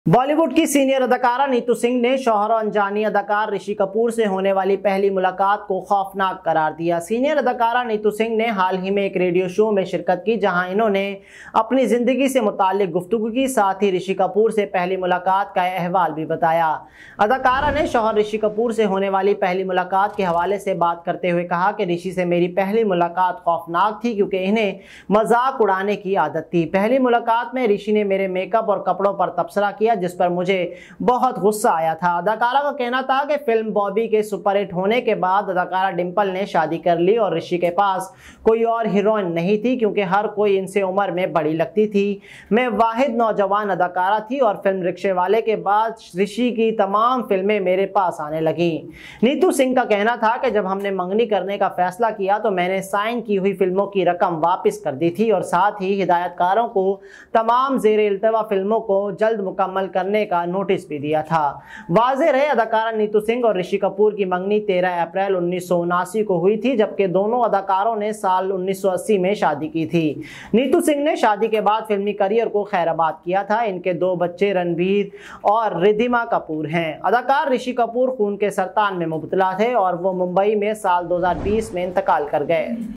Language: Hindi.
बॉलीवुड की सीनियर अदाकारा नीतू सिंह ने शौहर और अनजानी अदाकार ऋषि कपूर से होने वाली पहली मुलाकात को खौफनाक करार दिया। सीनियर अदाकारा नीतू सिंह ने हाल ही में एक रेडियो शो में शिरकत की, जहां इन्होंने अपनी जिंदगी से मुताल्लिक गुफ्तगू की, साथ ही ऋषि कपूर से पहली मुलाकात का अहवाल भी बताया। अदाकारा ने शौहर ऋषि कपूर से होने वाली पहली मुलाकात के हवाले से बात करते हुए कहा कि ऋषि से मेरी पहली मुलाकात खौफनाक थी, क्योंकि इन्हें मजाक उड़ाने की आदत थी। पहली मुलाकात में ऋषि ने मेरे मेकअप और कपड़ों पर तबसरा किया, जिस पर मुझे बहुत गुस्सा आया था। अदाकारा का कहना था कि फिल्म बॉबी के सुपरहिट होने के बाद अदाकारा डिंपल ने शादी कर ली और ऋषि के पास कोई और हीरोइन नहीं थी, क्योंकि हर कोई इनसे उम्र में बड़ी लगती थी। मैं वाहिद नौजवान अदाकारा थी और फिल्म रिक्शे वाले के बाद ऋषि की तमाम फिल्में मेरे पास आने लगी। नीतू सिंह का कहना था कि जब हमने मंगनी करने का फैसला किया तो मैंने साइन की हुई फिल्मों की रकम वापस कर दी थी और साथ ही हिदायतकारों को तमाम ज़ेरे इल्तवा फिल्मों को जल्द मुकम्मल करने का नोटिस भी दिया था। वाज़ेह रहे, अदाकारा नीतू सिंह और ऋषि कपूर की मंगनी 13 अप्रैल 1979 को हुई थी, जबकि दोनों अदाकारों ने साल 1980 में शादी की थी। नीतू सिंह ने शादी के बाद फिल्मी करियर को खैराबाद किया था। इनके दो बच्चे रणबीर और रिद्धिमा कपूर हैं। अदाकार ऋषि कपूर खून के सरतान में मुब्तला थे और वो मुंबई में साल 2020 में इंतकाल कर गए।